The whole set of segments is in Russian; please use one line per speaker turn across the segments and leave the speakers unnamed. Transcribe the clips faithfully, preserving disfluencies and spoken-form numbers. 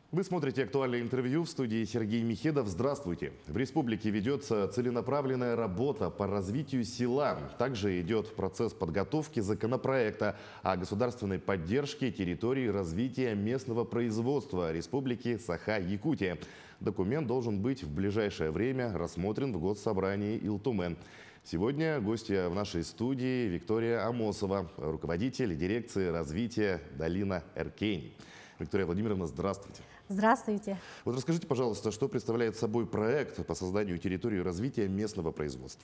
Вы смотрите актуальное интервью, в студии Сергей Михедов. Здравствуйте. В республике ведется целенаправленная работа по развитию села. Также идет процесс подготовки законопроекта о государственной поддержке территории развития местного производства Республики Саха-Якутия. Документ должен быть в ближайшее время рассмотрен в Госсобрании Илтумен. Сегодня гостья в нашей студии Виктория Амосова, руководитель дирекции развития Долина Эркени. Виктория Владимировна, здравствуйте.
Здравствуйте.
Вот расскажите, пожалуйста, что представляет собой проект по созданию территории развития местного производства?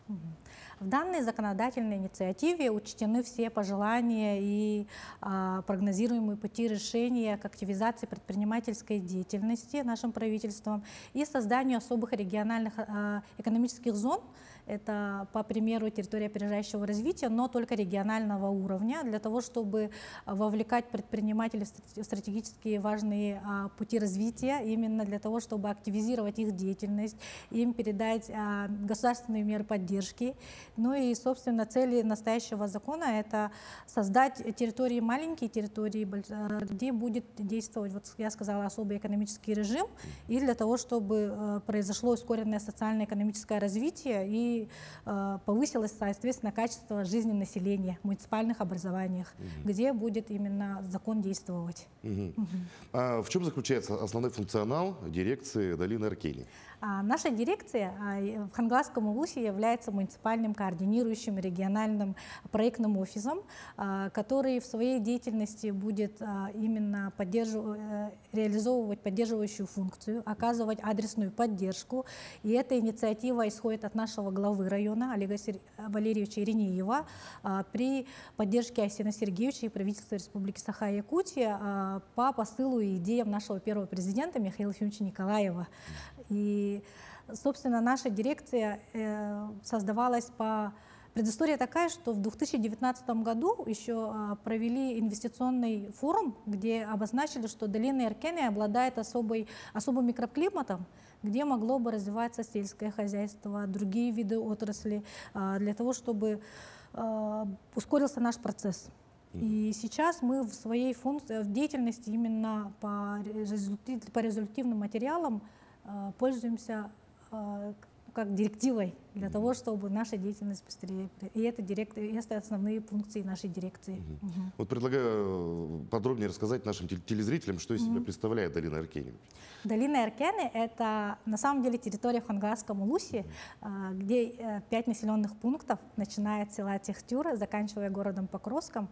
В данной законодательной инициативе учтены все пожелания и а, прогнозируемые пути решения к активизации предпринимательской деятельности нашим правительством и созданию особых региональных а, экономических зон. Это, по примеру, территория опережающего развития, но только регионального уровня, для того, чтобы вовлекать предпринимателей в стратегически важные а, пути развития, именно для того, чтобы активизировать их деятельность, им передать а, государственные меры поддержки. Ну и, собственно, цели настоящего закона – это создать территории маленькие, территории, где будет действовать, вот я сказала, особый экономический режим, и для того, чтобы произошло ускоренное социально-экономическое развитие и повысилось, соответственно, качество жизни населения в муниципальных образованиях, угу. где будет именно закон действовать.
Угу. Угу. А в чем заключается основной функционал дирекции Долины Эркени?
А наша дирекция в Хангаласском улусе является муниципальным координирующим региональным проектным офисом, который в своей деятельности будет именно поддерживать, реализовывать поддерживающую функцию, оказывать адресную поддержку. И эта инициатива исходит от нашего главы района Олега Валерьевича Иринеева при поддержке Айсена Сергеевича и правительства Республики Саха-Якутия по посылу и идеям нашего первого президента Михаила Ефимовича Николаева. И, собственно, наша дирекция э, создавалась по... Предыстория такая, что в две тысячи девятнадцатом году еще э, провели инвестиционный форум, где обозначили, что долина Эркени обладает особой, особым микроклиматом, где могло бы развиваться сельское хозяйство, другие виды отрасли, э, для того, чтобы э, ускорился наш процесс. И сейчас мы в своей функции, в деятельности именно по, результат, по результативным материалам пользуемся э, как директивой для mm-hmm. того, чтобы наша деятельность быстрее. И это, директ, и это основные функции нашей дирекции. Mm-hmm. Mm-hmm.
Вот предлагаю подробнее рассказать нашим телезрителям, что из mm-hmm. себя представляет Долина Эркени.
Долина Эркени – это на самом деле территория в Хангаласском улусе, mm-hmm. где пять населенных пунктов, начиная от села Техтюра, заканчивая городом Покровском.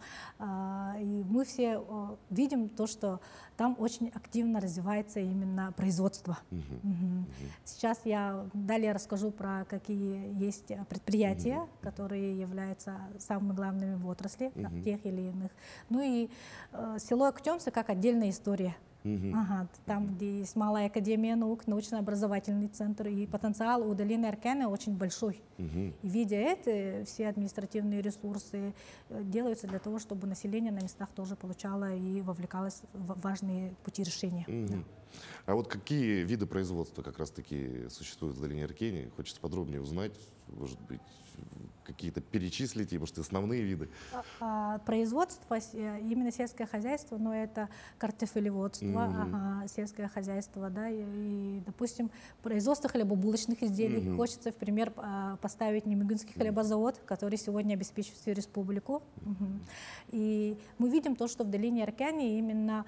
И мы все видим то, что там очень активно развивается именно производство. Mm-hmm. Mm-hmm. Сейчас я далее расскажу Скажу про какие есть предприятия, mm-hmm. которые являются самыми главными в отрасли, mm-hmm. тех или иных. Ну и э, село Актемцы как отдельная история. Mm-hmm. Ага, там, где есть Малая академия наук, научно-образовательный центр, и потенциал у долины Эркени очень большой. Mm-hmm. И видя это, все административные ресурсы делаются для того, чтобы население на местах тоже получало и вовлекалось в важные пути решения.
Mm-hmm. Да. А вот какие виды производства как раз-таки существуют в долине Эркени? Хочется подробнее узнать, может быть, какие-то перечислить, может, основные виды?
А, производство, именно сельское хозяйство, но это картофелеводство, mm-hmm. ага, сельское хозяйство, да, и, и, допустим, производство хлебобулочных изделий. Mm-hmm. Хочется в пример поставить Немигунский хлебозавод, который сегодня обеспечивает всю республику. Mm-hmm. И мы видим то, что в долине Эркени именно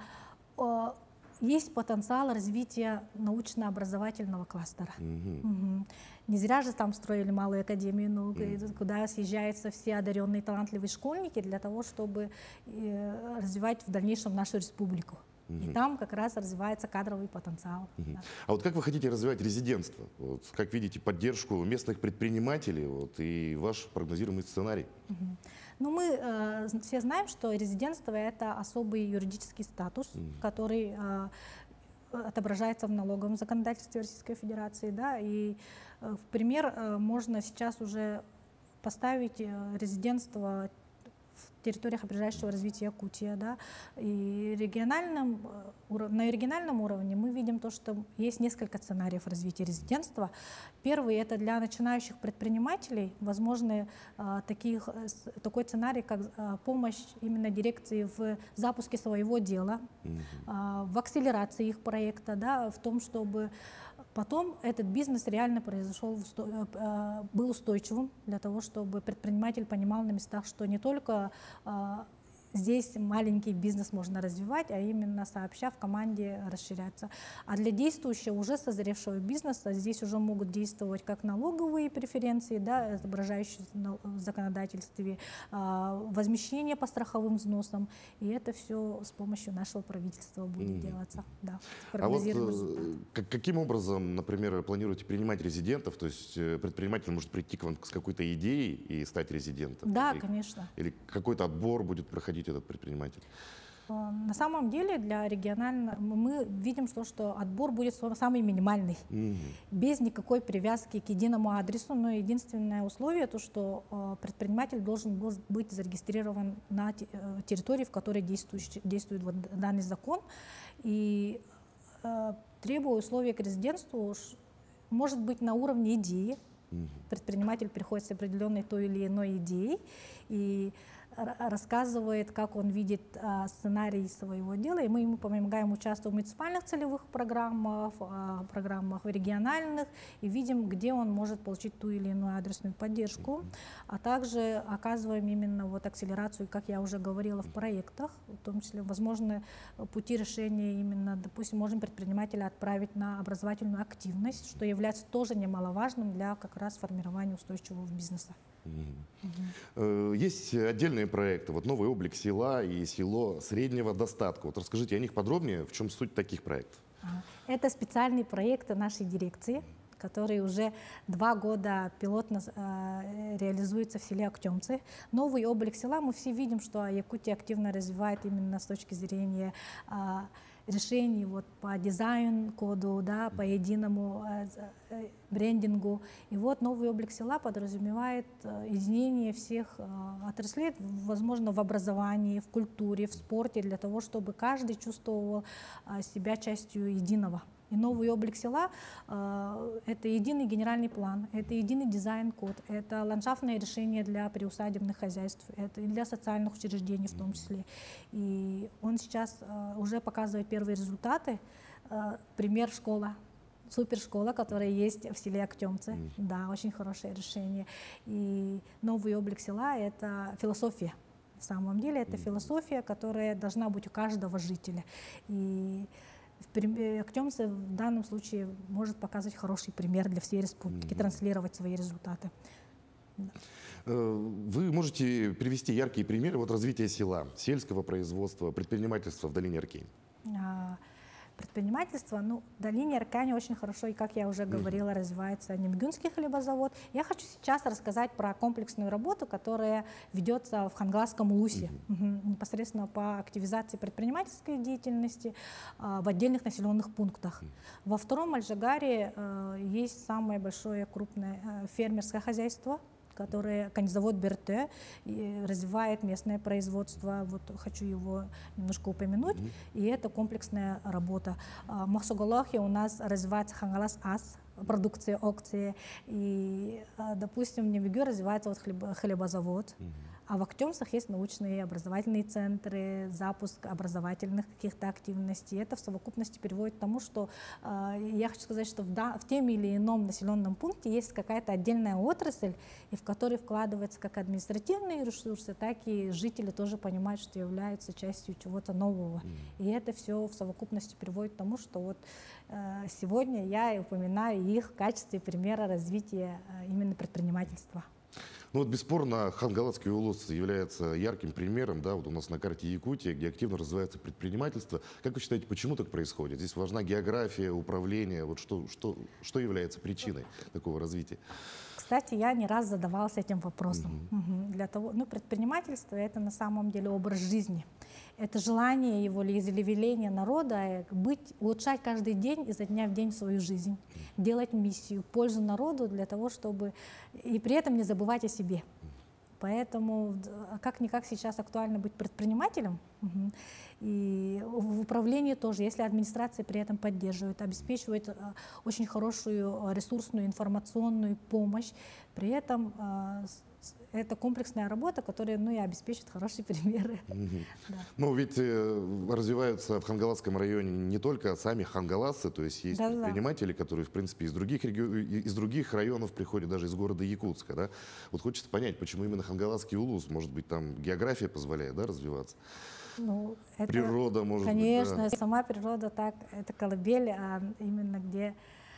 есть потенциал развития научно-образовательного кластера. Mm-hmm. Mm-hmm. Не зря же там строили Малую академию наук, mm-hmm. куда съезжаются все одаренные, талантливые школьники для того, чтобы э, развивать в дальнейшем нашу республику. Mm-hmm. И там как раз развивается кадровый потенциал.
Mm-hmm.
Да.
А вот как вы хотите развивать резидентство? Вот, как видите поддержку местных предпринимателей вот, и ваш прогнозируемый сценарий?
Mm-hmm. Ну, мы э, все знаем, что резидентство – это особый юридический статус, mm-hmm. который э, отображается в налоговом законодательстве Российской Федерации. Да, и э, в пример э, можно сейчас уже поставить э, резидентство в территориях опережающего развития Якутии. Да. И региональном, на региональном уровне мы видим то, что есть несколько сценариев развития резидентства. Первый — это для начинающих предпринимателей возможны а, таких, такой сценарий, как а, помощь именно дирекции в запуске своего дела, mm-hmm. а, в акселерации их проекта, да, в том, чтобы потом этот бизнес реально произошел, был устойчивым для того, чтобы предприниматель понимал на местах, что не только а, здесь маленький бизнес можно развивать, а именно сообща в команде расширяться. А для действующего, уже созревшего бизнеса здесь уже могут действовать как налоговые преференции, да, отображающие в законодательстве, возмещение по страховым взносам. И это все с помощью нашего правительства будет mm. делаться. Да,
а вот как, каким образом, например, планируете принимать резидентов? То есть предприниматель может прийти к вам с какой-то идеей и стать резидентом?
Да,
или,
конечно.
Или какой-то отбор будет проходить этот предприниматель?
На самом деле для регионального мы видим, что, что отбор будет самый минимальный, mm-hmm. без никакой привязки к единому адресу, но единственное условие то, что предприниматель должен был быть зарегистрирован на территории, в которой действует, действует вот данный закон. И требуя условия к резидентству, может быть на уровне идеи. Mm-hmm. Предприниматель приходит с определенной той или иной идеей и рассказывает, как он видит а, сценарий своего дела, и мы ему помогаем участвовать в муниципальных целевых программах, а, программах региональных, и видим, где он может получить ту или иную адресную поддержку, а также оказываем именно вот акселерацию, как я уже говорила, в проектах, в том числе возможны пути решения именно, допустим, можем предпринимателя отправить на образовательную активность, что является тоже немаловажным для как раз формирования устойчивого бизнеса.
Mm-hmm. Mm-hmm. Есть отдельные проекты, вот «Новый облик села» и «Село среднего достатка». Вот расскажите о них подробнее, в чем суть таких проектов?
Это специальные проекты нашей дирекции, которые уже два года пилотно э, реализуются в селе Актемцы. Новый облик села, мы все видим, что Якутия активно развивает именно с точки зрения э, решений вот, по дизайн-коду, да, по единому э, э, брендингу. И вот новый облик села подразумевает э, изменение всех э, отраслей, возможно, в образовании, в культуре, в спорте, для того, чтобы каждый чувствовал э, себя частью единого. И новый облик села э, — это единый генеральный план, это единый дизайн-код, это ландшафтное решение для приусадебных хозяйств, это и для социальных учреждений в том числе. И он сейчас э, уже показывает первые результаты. Э, пример школа, супершкола, которая есть в селе Актемцы. Mm. Да, очень хорошее решение. И новый облик села — это философия. На самом деле это mm. философия, которая должна быть у каждого жителя. И Актемцы в данном случае может показывать хороший пример для всей республики, mm-hmm. транслировать свои результаты. Да.
Вы можете привести яркие примеры вот развития села, сельского производства, предпринимательства в долине Аркень?
Предпринимательство, ну, в долине Аркани очень хорошо, и, как я уже говорила, развивается Немгюнский хлебозавод. Я хочу сейчас рассказать про комплексную работу, которая ведется в Хангаласском улусе, mm-hmm. угу, непосредственно по активизации предпринимательской деятельности а, в отдельных населенных пунктах. Mm-hmm. Во втором Альжагаре а, есть самое большое крупное а, фермерское хозяйство, который конезавод Берте развивает местное производство. Вот хочу его немножко упомянуть. Mm-hmm. И это комплексная работа. В Махсугалахе у нас развивается Хангалас ас, продукция аукции. И, допустим, в Немиге развивается вот хлеб, хлебозавод. Mm-hmm. А в Актемцах есть научные образовательные центры, запуск образовательных каких-то активностей. Это в совокупности приводит к тому, что э, я хочу сказать, что в, да, в тем или ином населенном пункте есть какая-то отдельная отрасль, и в которой вкладываются как административные ресурсы, так и жители тоже понимают, что являются частью чего-то нового. Mm. И это все в совокупности приводит к тому, что вот э, сегодня я упоминаю их в качестве примера развития э, именно предпринимательства.
Ну вот бесспорно Хангаласский улус является ярким примером, да, вот у нас на карте Якутии, где активно развивается предпринимательство. Как вы считаете, почему так происходит? Здесь важна география, управление. Вот что, что, что является причиной такого развития?
Кстати, я не раз задавалась этим вопросом. Mm-hmm. Угу. Для того, ну, предпринимательство — это на самом деле образ жизни. Это желание его, волеизъявление народа быть, улучшать каждый день изо дня в день свою жизнь, делать миссию, пользу народу для того, чтобы и при этом не забывать о себе. Поэтому как-никак сейчас актуально быть предпринимателем. Угу. И в управлении тоже, если администрация при этом поддерживает, обеспечивает а, очень хорошую ресурсную информационную помощь, при этом а, это комплексная работа, которая, ну, и обеспечит хорошие примеры.
Mm-hmm.
Да.
Ну, ведь э, развиваются в Хангаласском районе не только сами хангаласы, то есть есть
Да-да-да.
предприниматели, которые, в принципе, из других, реги... из других районов приходят, даже из города Якутска. Да? Вот хочется понять, почему именно Хангаласский улус, может быть, там география позволяет, да, развиваться?
Ну, это,
природа, может
конечно,
быть, да.
Сама природа так, это колыбель, а именно где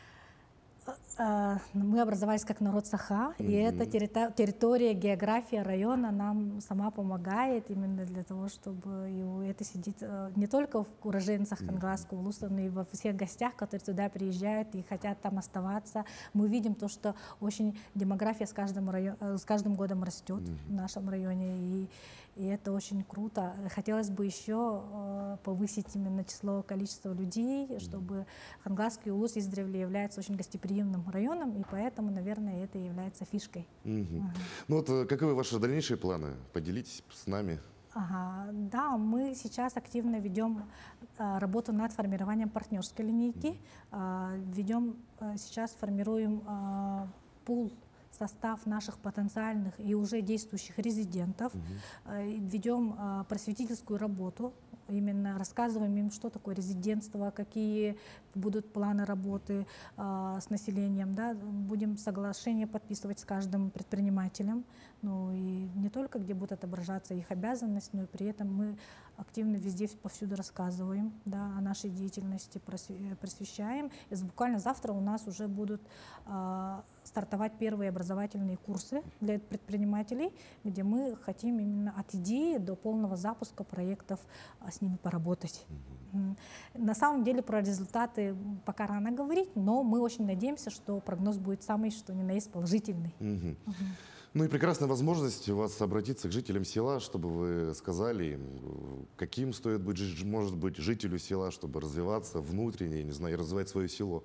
а, мы образовались как народ Саха, mm-hmm. и эта территория, территория, география района нам сама помогает именно для того, чтобы и это сидит не только в уроженцах Хангаласского улуса, но и во всех гостях, которые туда приезжают и хотят там оставаться. Мы видим то, что очень демография с каждым, район, с каждым годом растет mm-hmm. в нашем районе, и, и это очень круто. Хотелось бы еще э, повысить именно число, количество людей, mm-hmm. чтобы Хангаласский улус издревле является очень гостеприимным районом, и поэтому, наверное, это является фишкой.
Mm-hmm.
Ага.
Ну вот каковы ваши дальнейшие планы? Поделитесь с нами.
Ага, да, мы сейчас активно ведем а, работу над формированием партнерской линейки. А, ведем, а, сейчас формируем а, пул, состав наших потенциальных и уже действующих резидентов. Uh-huh. Ведем а, просветительскую работу. Именно рассказываем им, что такое резидентство, какие будут планы работы а, с населением. Да? Будем соглашения подписывать с каждым предпринимателем. Ну и не только где будет отображаться их обязанность, но и при этом мы активно везде, повсюду рассказываем, да, о нашей деятельности, просвещаем. И буквально завтра у нас уже будут а, стартовать первые образовательные курсы для предпринимателей, где мы хотим именно от идеи до полного запуска проектов а, с ними поработать. Mm-hmm. На самом деле про результаты пока рано говорить, но мы очень надеемся, что прогноз будет самый, что ни на есть, положительный.
Mm-hmm.
Mm-hmm.
Ну и прекрасная возможность у вас обратиться к жителям села, чтобы вы сказали, каким стоит быть, может быть, жителю села, чтобы развиваться внутренне, не знаю, и развивать свое село.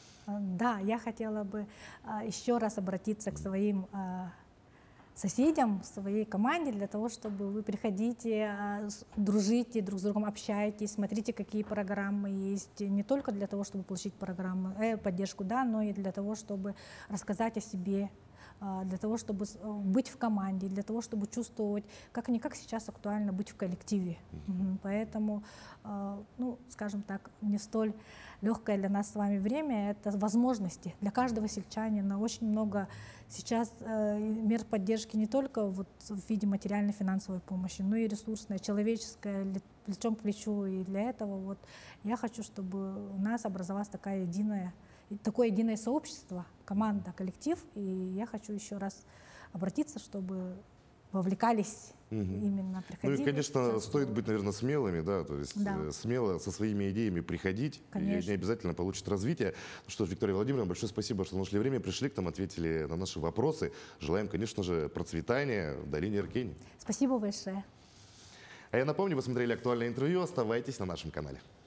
Да, я хотела бы а, еще раз обратиться к своим а, соседям, своей команде, для того, чтобы вы приходите, а, дружите друг с другом, общаетесь, смотрите, какие программы есть, не только для того, чтобы получить программу, э, поддержку, да, но и для того, чтобы рассказать о себе, для того, чтобы быть в команде, для того, чтобы чувствовать, как-никак сейчас актуально быть в коллективе. Mm-hmm. Поэтому, ну, скажем так, не столь легкое для нас с вами время, это возможности для каждого сельчанина. Очень много сейчас мер поддержки не только вот в виде материальной финансовой помощи, но и ресурсная, человеческая, плечом к плечу. И для этого вот я хочу, чтобы у нас образовалась такая единая такое единое сообщество, команда, коллектив, и я хочу еще раз обратиться, чтобы вовлекались угу. именно, приходили.
Ну и, конечно, стоит быть, наверное, смелыми, да, то есть да. смело со своими идеями приходить, конечно. И не обязательно получит развитие. Ну что ж, Виктория Владимировна, большое спасибо, что нашли время, пришли к нам, ответили на наши вопросы. Желаем, конечно же, процветания в долине Эркени.
Спасибо большое.
А я напомню, вы смотрели актуальное интервью, оставайтесь на нашем канале.